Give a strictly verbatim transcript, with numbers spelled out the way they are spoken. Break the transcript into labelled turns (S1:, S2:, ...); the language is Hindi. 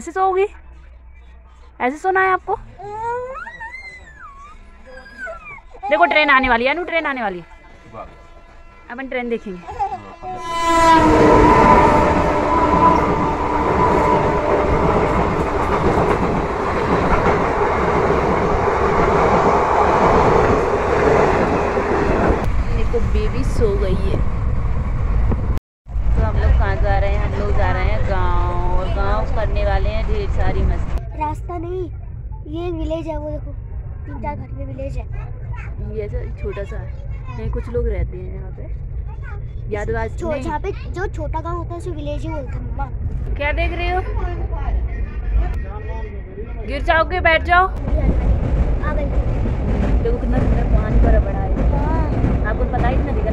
S1: ऐसे सोओगी? ऐसे सोना है आपको? देखो ट्रेन आने वाली है, अनु ट्रेन आने वाली है, अपन ट्रेन देखेंगे। देखो बेबी सो गई है। तो हम लोग कहाँ जा रहे हैं? हम लोग जा रहे हैं गांव, और गांव करने वाले हैं ढेर सारी मस्ती।
S2: रास्ता नहीं, ये विलेज है, वो देखो तीन चार घर में विलेज है।
S1: ये छोटा सा है, नहीं कुछ लोग रहते हैं यहाँ पे। यादवाज
S2: जहाँ पे जो छोटा गांव होता है उसे विलेज ही बोलते हैं। मम्मा
S1: क्या देख रही हो? गिर जाओगे, बैठ जाओ।
S2: आ गई।
S1: देखो कितना सुंदर पानी भरा पड़ा है। आपको पता ही नहीं दिखा